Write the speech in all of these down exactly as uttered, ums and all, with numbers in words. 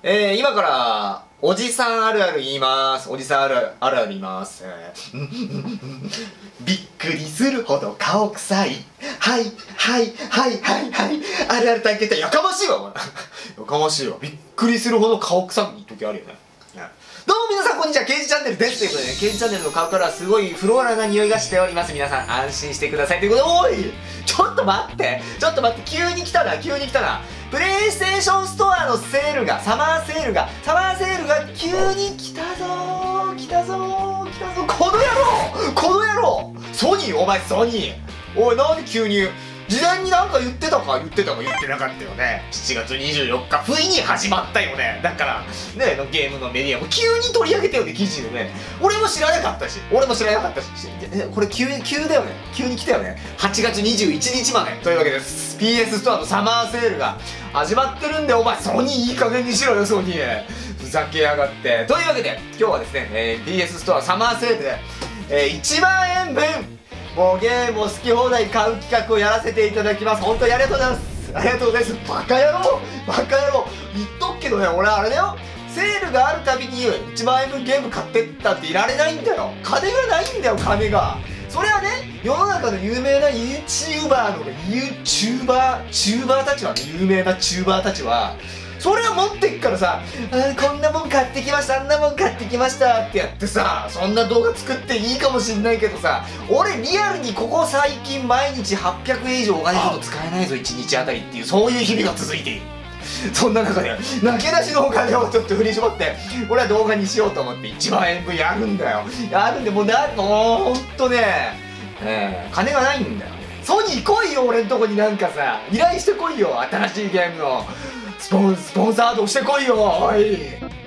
えー、今からおじさんあるある言います。おじさんあるあるある言います、えー、びっくりするほど顔臭い。はいはいはいはいはい。あるある体験ってやかましいわお前。やかましいわ。びっくりするほど顔臭い時あるよね。どうも皆さんこんにちは、ケイジチャンネルです。ということでね、ケイジチャンネルの顔からはすごいフローラルな匂いがしております。皆さん安心してください。ということで、おいちょっと待ってちょっと待って急に来たな、急に来たな。プレイステーションストアのセールが、サマーセールが、サマーセールが急に来たぞー来たぞー来たぞーこの野郎この野郎ソニーお前ソニーおいなんで急に事前になんか言ってたか言ってたか言ってなかったよね。しちがつにじゅうよっか不意に始まったよね。だからねのゲームのメディアも急に取り上げたよね、記事でね。俺も知らなかったし俺も知らなかったしえこれ急急だよね、急に来たよね。はちがつにじゅういちにちまでというわけです。 ピーエス ストアのサマーセールが始まってるんで、お前ソニーいい加減にしろよソニー、ふざけやがって。というわけで今日はですね、えー、ピーエス ストアサマーセールで、えー、いちまんえんぶんもうゲームを好き放題買う企画をやらせていただきます。本当にありがとうございます。ありがとうございます。バカ野郎バカ野郎言っとくけどね、俺あれだよ、セールがあるたびにいちまんえんぶんゲーム買ってったっていられないんだよ。金がないんだよ、金が。それはね、世の中の有名な YouTuber の YouTuber チューバーたちはね、有名なチューバーたちはそれは持ってっからさ、あこんなもん買ってきました、あんなもん買ってきましたってやってさ、そんな動画作っていいかもしんないけどさ、俺リアルにここ最近毎日はっぴゃくえん以上お金ほど使えないぞいちにちあたりっていう、そういう日々が続いている。そんな中で泣け出しのお金をちょっと振り絞って俺は動画にしようと思っていちまんえんぶんやるんだよ。やるんでもうなもうほんとね、えー、金がないんだよ。ソニー来いよ俺んとこに、なんかさ依頼してこいよ、新しいゲームのスポンスポンサードしてこいよおい。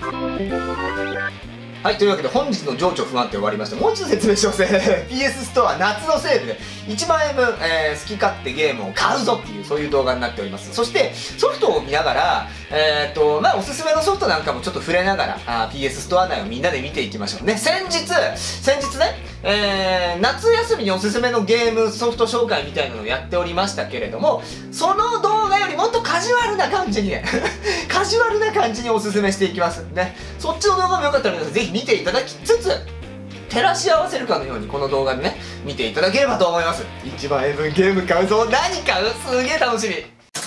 はい、というわけで本日の情緒不安定終わりました。もう一度説明します。ピーエス ストア夏のセールでいちまんえんぶん、えー、好き勝手ゲームを買うぞっていう、そういう動画になっております。そしてソフトを見ながらえー、っとまあおすすめのソフトなんかもちょっと触れながらあ ピーエス ストア内をみんなで見ていきましょうね。先日先日ね、えー、夏休みにおすすめのゲームソフト紹介みたいなのをやっておりましたけれども、その動画よりもっとカジュアルな感じにねカジュアルな感じにおすすめしていきますね。そっちの動画もよかったら皆さんぜひ見ていただきつつ照らし合わせるかのようにこの動画でね見ていただければと思います。いちまんえんぶんゲーム買うぞ。何買う？すげえ楽しみ。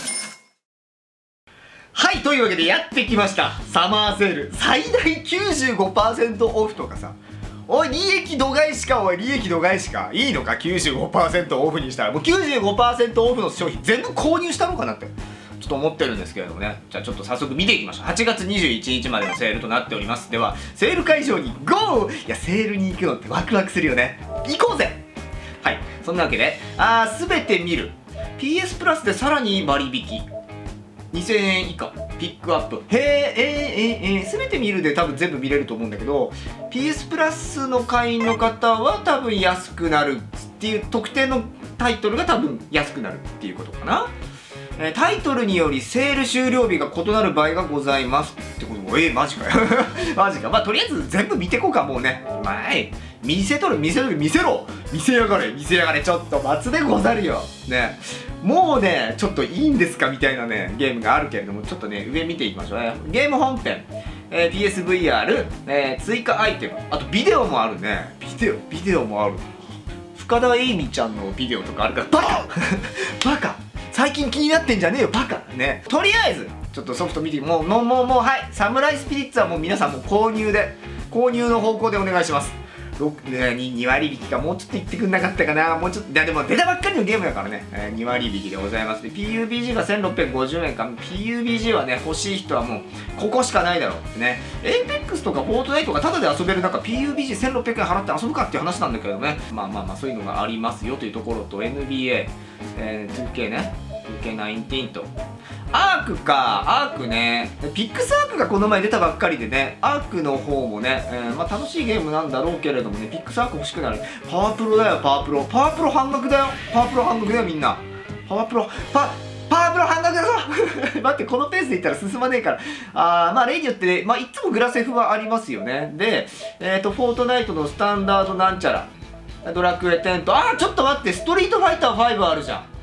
はい、というわけでやってきましたサマーセール、最大 きゅうじゅうごパーセント オフとかさ、おい利益度外視か、おい利益度外視か、いいのか きゅうじゅうごパーセント オフにしたら。もう きゅうじゅうごパーセント オフの商品全部購入したのかなってちょっと思ってるんですけれどもね。じゃあちょっと早速見ていきましょう。はちがつにじゅういちにちまでのセールとなっております。ではセール会場にゴー。いやセールに行くのってワクワクするよね。行こうぜ。はい、そんなわけであー全て見る ピーエス プラスでさらに割引にせんえん以下ピックアップ。へええー、えー、えー、全て見るで多分全部見れると思うんだけど ピーエス プラスの会員の方は多分安くなるっていう特定のタイトルが多分安くなるっていうことかな。えー、タイトルによりセール終了日が異なる場合がございますってことも、えー、マジかよマジか。まあとりあえず全部見てこうか。もうねまい見せとる見せとる見せろ見せやがれ見せやがれ。ちょっと待つでござるよね。もうねちょっといいんですかみたいなねゲームがあるけれども、ちょっとね上見ていきましょうね。ゲーム本編、えー、ピーエスブイアール、えー、追加アイテム、あとビデオもあるね。ビデオビデオもある。深田栄美ちゃんのビデオとかあるからバカバカ最近気になってんじゃねえよバカね。とりあえずちょっとソフト見てもうもうもうもうはいサムライスピリッツはもう皆さんもう購入で購入の方向でお願いします。に割引かもうちょっと言ってくんなかったかな。もうちょっといやでも出たばっかりのゲームだからね、えー、に割引でございます。で ピーユービージー がせんろっぴゃくごじゅうえんか。 ピーユービージー はね欲しい人はもうここしかないだろうってね。エイペックスとかフォートナイトがタダで遊べる中 ピーユービージーせんろっぴゃくえん払って遊ぶかっていう話なんだけどね。まあまあまあそういうのがありますよというところと エヌビーエー、えー、ツーケー ね ツーケーじゅうきゅう とアークか。アークねピックスアークがこの前出たばっかりでね、アークの方もね、えー、まあ楽しいゲームなんだろうけれどもね、ピックスアーク欲しくなる。パワープロだよパワープロ。パワープロ半額だよ。パワープロ半額だよみんな。パワープロパパワープロ半額だぞ待ってこのペースでいったら進まねえから。あーまあ例によって、ね、まあいつもグラセフはありますよね。でえっ、ー、とフォートナイトのスタンダードなんちゃらドラクエテンと、あーちょっと待ってストリートファイターファイブあるじゃん。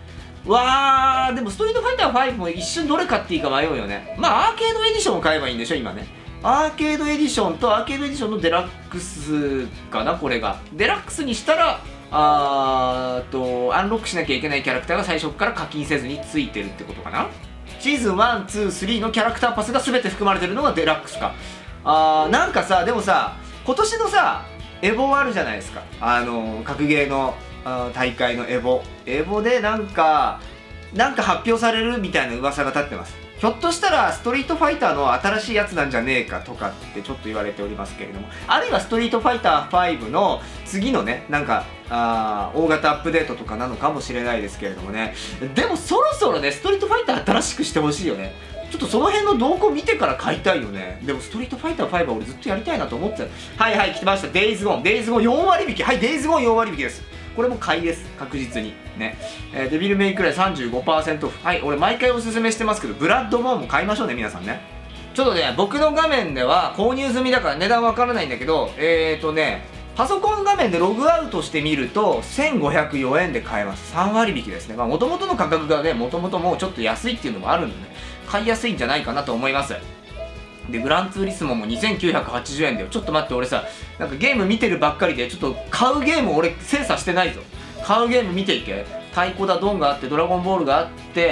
わー、でもストリートファイターファイブも一瞬どれ買っていいか迷うよね。まあアーケードエディションを買えばいいんでしょ今ね。アーケードエディションとアーケードエディションのデラックスかな、これが。デラックスにしたら、あーと、アンロックしなきゃいけないキャラクターが最初から課金せずについてるってことかな。シーズンワン、ツー、スリーのキャラクターパスが全て含まれてるのがデラックスか。あー、なんかさ、でもさ、今年のさ、エボあるじゃないですか。あの、格ゲーのあ大会のエボ。エボでなんか、なんか発表されるみたいな噂が立ってます。ひょっとしたらストリートファイターの新しいやつなんじゃねえかとかってちょっと言われておりますけれども、あるいはストリートファイターファイブの次のね、なんかあ大型アップデートとかなのかもしれないですけれどもね。でもそろそろね、ストリートファイター新しくしてほしいよね。ちょっとその辺の動向見てから買いたいよね。でもストリートファイターファイブは俺ずっとやりたいなと思ってた。はいはい、来ました。デイズゴーン。デイズゴーンよん割引き。はい、デイズゴーンよん割引きです。これも買いです。確実に。ね。えー、デビルメイクライ さんじゅうごパーセント オフ。はい、俺毎回おすすめしてますけど、ブラッドボーンも買いましょうね、皆さんね。ちょっとね、僕の画面では購入済みだから値段わからないんだけど、えーとね、パソコン画面でログアウトしてみると、せんごひゃくよえんで買えます。さん割引きですね。まあ、もともとの価格がね、もともともうちょっと安いっていうのもあるんでね、買いやすいんじゃないかなと思います。で、グランツーリスモもにせんきゅうひゃくはちじゅうえんだよ。ちょっと待って、俺さ、なんかゲーム見てるばっかりで、ちょっと買うゲーム俺精査してないぞ。買うゲーム見ていけ。太鼓だドンがあって、ドラゴンボールがあって、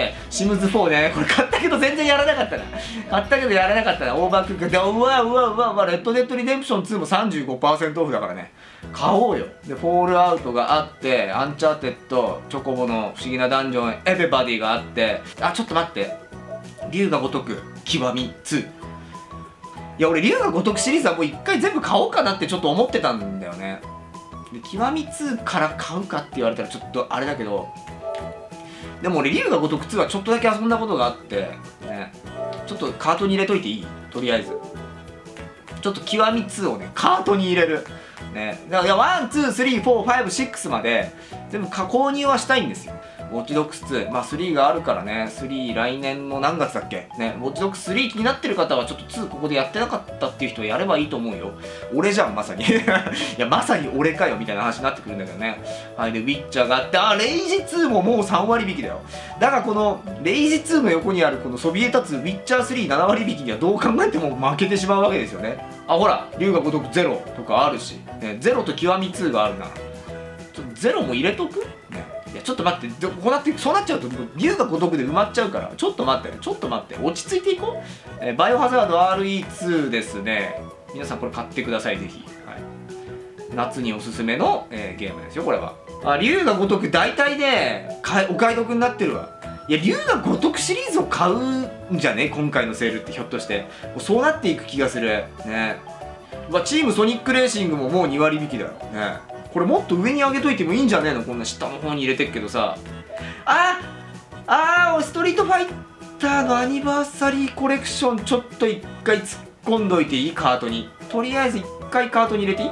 シムズフォーね。これ買ったけど全然やらなかったな。買ったけどやらなかったな。オーバークックで、うわうわうわうわ、レッドデッドリデンプションツーも さんじゅうごパーセント オフだからね。買おうよ。で、フォールアウトがあって、アンチャーテッド、チョコボの不思議なダンジョン、エベバディがあって、あ、ちょっと待って。竜が如く、極みツー。いや、俺、竜が如くシリーズはもう一回全部買おうかなってちょっと思ってたんだよね。で、極みツーから買うかって言われたらちょっとあれだけど、でも俺、竜が如くツーはちょっとだけ遊んだことがあって、ね、ちょっとカートに入れといていい？とりあえず。ちょっと極みツーをね、カートに入れる。ね、だからワン、ツー、スリー、フォー、ファイブ、シックスまで全部購入はしたいんですよ。ウォッチドッグスツー、まあスリーがあるからね、スリー来年の何月だっけね、ウォッチドッグススリー気になってる方はちょっとツーここでやってなかったっていう人はやればいいと思うよ。俺じゃん、まさに。いや、まさに俺かよ、みたいな話になってくるんだけどね。はい、で、ウィッチャーがあって、あ、レイジツーももうさん割引きだよ。だからこの、レイジツーの横にあるこのそびえ立つウィッチャースリーなな割引きにはどう考えても負けてしまうわけですよね。あ、ほら、竜が如くゼロとかあるし、ね、ゼロと極みツーがあるな。ちょっとゼロも入れとくね。いや、ちょっと待って、こうなって、そうなっちゃうと、竜が如くで埋まっちゃうから、ちょっと待ってね、ちょっと待って、落ち着いていこう。えー、バイオハザード アールイーツー ですね。皆さんこれ買ってください、ぜひ。はい、夏におすすめの、えー、ゲームですよ、これは。あ、竜が如く、大体ね、お買い得になってるわ。いや、竜が如くシリーズを買うんじゃね今回のセールってひょっとして。そうなっていく気がする。ね。まあ、チームソニックレーシングももうに割引きだよ。ね。これもっと上に上げといてもいいんじゃねえのこんな下の方に入れてっけどさ。ああー、俺ストリートファイターのアニバーサリーコレクションちょっと一回突っ込んどいていいカートに。とりあえず一回カートに入れていい？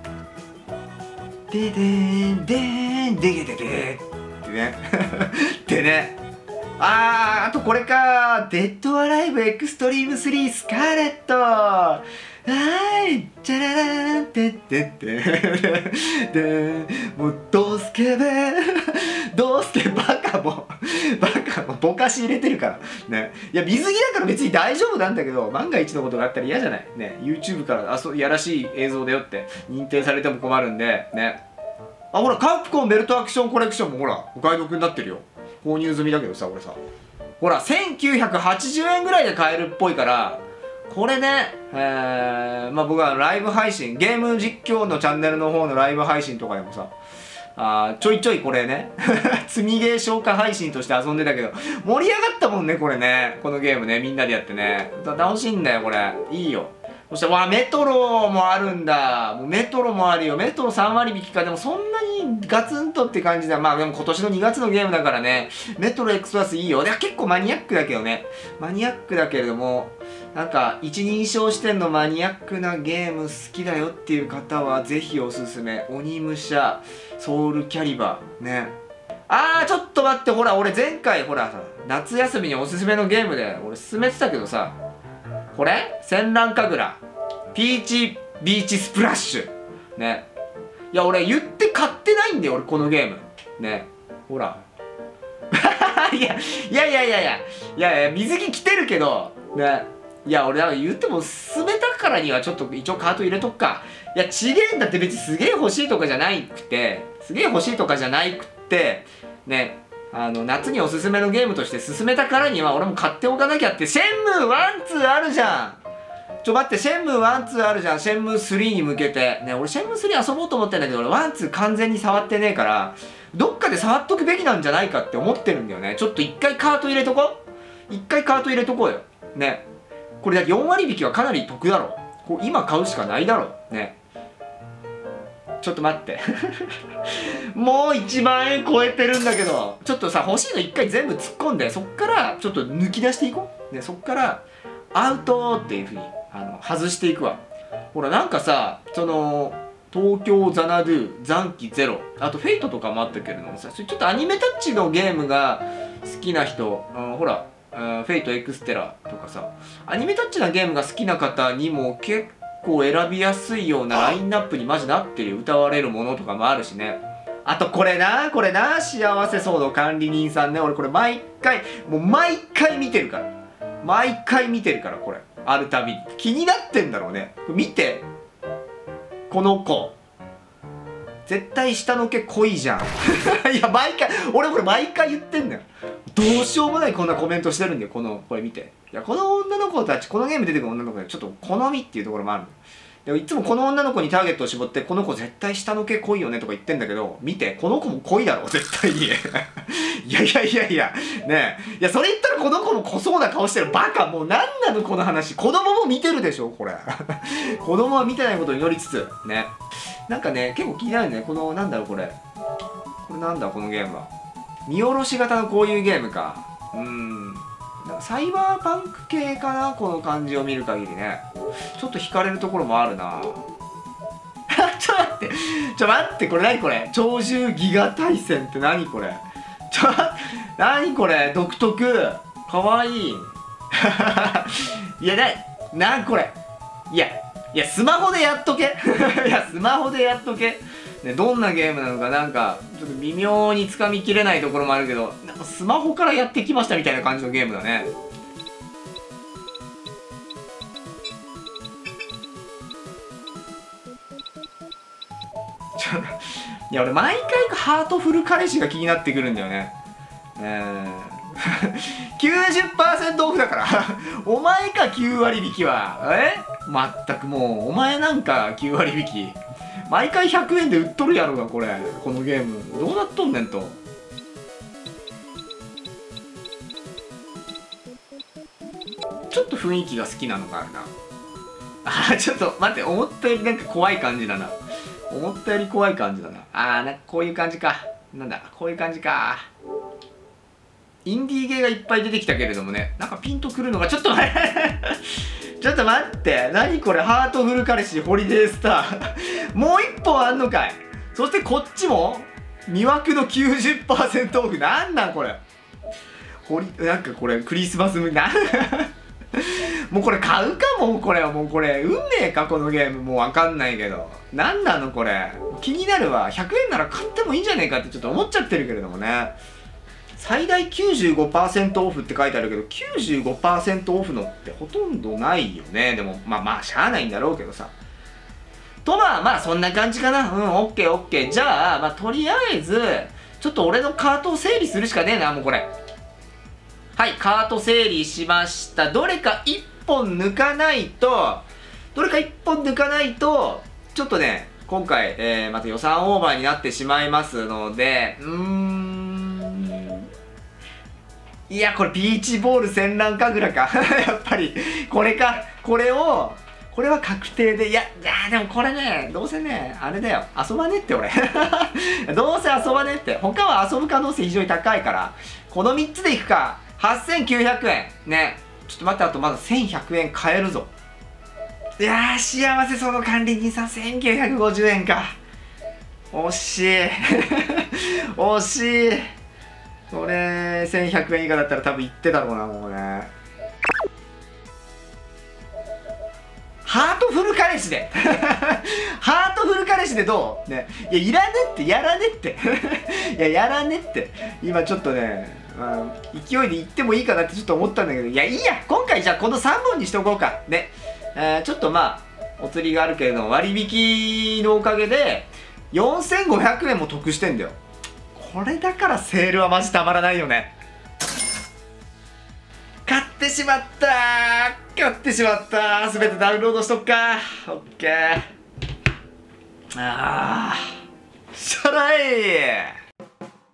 ででーん、でーん、でげででーってね。でね。あー、あとこれか。デッドアライブエクストリームスリースカーレット。はーい、じゃららーんてってってで、もうドスケベドスケバカもバカもぼかし入れてるからね。いや、水着だから別に大丈夫なんだけど、万が一のことがあったら嫌じゃないね。 YouTube からあそうやらしい映像だよって認定されても困るんでね。あ、ほら、カプコンベルトアクションコレクションもほらお買い得になってるよ。購入済みだけどさ、俺さ、ほらせんきゅうひゃくはちじゅうえんぐらいで買えるっぽいから、これね、えー、まあ僕はライブ配信、ゲーム実況のチャンネルの方のライブ配信とかでもさ、あちょいちょいこれね、積みゲー消化配信として遊んでたけど、盛り上がったもんね、これね、このゲームね、みんなでやってね。楽しいんだよ、これ。いいよ。そして、わ、メトロもあるんだ。もうメトロもあるよ。メトロさん割引きか。でもそんなにガツンとって感じだ。まあでも今年のにがつのゲームだからね、メトロ X プラスいいよ。で結構マニアックだけどね。マニアックだけれども、なんか一人称視点のマニアックなゲーム好きだよっていう方はぜひおすすめ。鬼武者、ソウルキャリバー。ね。あー、ちょっと待って。ほら、俺前回、ほら、夏休みにおすすめのゲームで俺勧めてたけどさ、これ戦乱神楽ピーチビーチスプラッシュね。いや俺言って買ってないんだよ俺このゲームね。ほらいやいやいやいやいやいやいや水着着てるけどね。いや俺なんか言っても進めたからにはちょっと一応カート入れとくか。いやちげえんだって、別にすげえ欲しいとかじゃないくてすげえ欲しいとかじゃないくってね、あの夏におすすめのゲームとして進めたからには俺も買っておかなきゃって。シェンムーワンツーあるじゃん。ちょ待って、シェンムーワンツーあるじゃん。シェンムースリーに向けてね。俺シェンムースリー遊ぼうと思ってんだけど、俺ワンツー完全に触ってねえから、どっかで触っとくべきなんじゃないかって思ってるんだよね。ちょっと一回カート入れとこう。一回カート入れとこうよね。これだけよん割引きはかなり得だろ。こう今買うしかないだろね。ちょっと待ってもういちまんえん超えてるんだけど、ちょっとさ欲しいの一回全部突っ込んで、そっからちょっと抜き出していこう、ね、そっからアウトっていうふうにあの外していくわ。ほらなんかさ、その東京ザナドゥ残機ゼロ、あとフェイトとかもあったけれどもさ、ちょっとアニメタッチのゲームが好きな人、うん、ほらフェイトエクステラとかさ、アニメタッチなゲームが好きな方にも結構選びやすいようなラインナップにマジなってるよ。歌われるものとかもあるしね。あとこれな、これな、幸せそうの管理人さんね。俺これ毎回もう毎回見てるから、毎回見てるから、これあるたびに気になってんだろうね。見て、この子絶対下の毛濃いじゃんいや毎回俺これ毎回言ってんだよ。どうしようもないこんなコメントしてるんだよ。このこれ見て、いやこの女の子たち、このゲーム出てくる女の子でちょっと好みっていうところもある。でもいつもこの女の子にターゲットを絞って、この子絶対下の毛濃いよねとか言ってんだけど、見て、この子も濃いだろ絶対にいやいやいやいやねえ、いやそれ言ったらこの子も濃そうな顔してる。バカ、もう何なのこの話。子供も見てるでしょこれ子供は見てないことを祈りつつね。なんかね結構気になるね。このなんだろうこれこれなんだこのゲームは。見下ろし型のこういうゲームか。うーん、なんかサイバーパンク系かな、この感じを見る限りね。ちょっと惹かれるところもあるなちょっと待って、ちょ待って、これ何これ、鳥獣ギガ対戦って何これ、ちょ何これ、独特、かわいいいやな、なんこれ、いやいやスマホでやっとけいやスマホでやっとけ、ね、どんなゲームなのかなんかちょっと微妙につかみきれないところもあるけど、なんかスマホからやってきましたみたいな感じのゲームだね。いや俺毎回ハートフル彼氏が気になってくるんだよね。えー、きゅうじゅっパーセント オフだからお前かきゅう割引きは。えまったくもうお前なんかきゅう割引き毎回ひゃくえんで売っとるやろがこれ、このゲームどうなっとんねんと。ちょっと雰囲気が好きなのがあるな。あちょっと待って、思ったよりなんか怖い感じだな。思ったより怖い感じだな。あーなんかこういう感じか。なんだこういう感じか。インディーゲーがいっぱい出てきたけれどもね、なんかピンとくるのがちょっと待ってちょっと待って、何これ、ハートフル彼氏ホリデースターもう一本あんのかい。そしてこっちも魅惑の きゅうじゅっパーセント オフ。なんなんこれ、ホリなんかこれクリスマスムなもうこれ買うかも。これはもうこれ運命かこのゲーム。もうわかんないけどなんなのこれ、気になるわ。ひゃくえんなら買ってもいいんじゃねえかってちょっと思っちゃってるけれどもね。最大 きゅうじゅうごパーセント オフって書いてあるけど きゅうじゅうごパーセント オフのってほとんどないよね。でもまあまあしゃあないんだろうけどさ。とまあまあそんな感じかな。うんオッケーオッケー。じゃあまあとりあえずちょっと俺のカートを整理するしかねえなもうこれ。はいカート整理しました。どれかいっぽん抜かないとどれかいっぽん抜かないとちょっとね今回、えー、また予算オーバーになってしまいますので、うーんいやこれビーチボール戦乱神楽かやっぱりこれか。これをこれは確定で。いやいやでもこれねどうせねあれだよ、遊ばねって俺どうせ遊ばねって。他は遊ぶ可能性非常に高いからこのみっつでいくか。はっせんきゅうひゃくえんね。ちょっと待って、あとまだせんひゃくえん買えるぞ。いやー幸せその管理人さんせんきゅうひゃくごじゅうえんか。惜しい惜しい。これせんひゃくえん以下だったら多分いってたろうなもうね。ハートフル彼氏でハートフル彼氏でどうね。いやいらねって、やらねっていややらねって。今ちょっとねううん、勢いでいってもいいかなってちょっと思ったんだけど、いやいいや、今回じゃあこのさんぼんにしとこうかね。えー、ちょっとまあお釣りがあるけれども割引のおかげでよんせんごひゃくえんも得してんだよ。これだからセールはマジたまらないよね。買ってしまったー買ってしまったー、全てダウンロードしとくか。オッケー。あーしゃらい。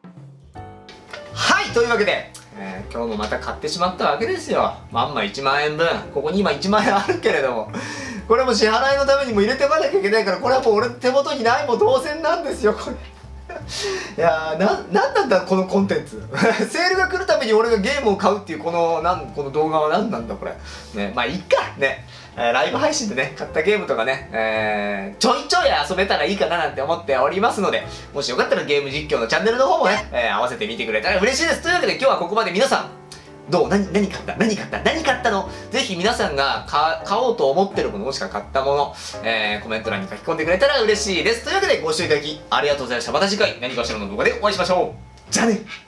はい、というわけで、えー、今日もまた買ってしまったわけですよ。まんまいちまんえんぶん、ここに今いちまんえんあるけれども、これも支払いのためにも入れておかなきゃいけないから、これはもう俺手元にないも同然なんですよ、これ。いやー、な、なんなんだこのコンテンツ。セールが来るために俺がゲームを買うっていうこの、なん、この動画は何なんだこれ。ね、まあいっか、ね。えー、ライブ配信でね、買ったゲームとかね、えー、ちょいちょい遊べたらいいかななんて思っておりますので、もしよかったらゲーム実況のチャンネルの方もね、えー、合わせてみてくれたら嬉しいです。というわけで今日はここまで。皆さん、どう何、何買った何買った何買ったのぜひ皆さんが買買おうと思ってるもの、もしくは買ったもの、えー、コメント欄に書き込んでくれたら嬉しいです。というわけでご視聴いただきありがとうございました。また次回何かしらの動画でお会いしましょう。じゃあね。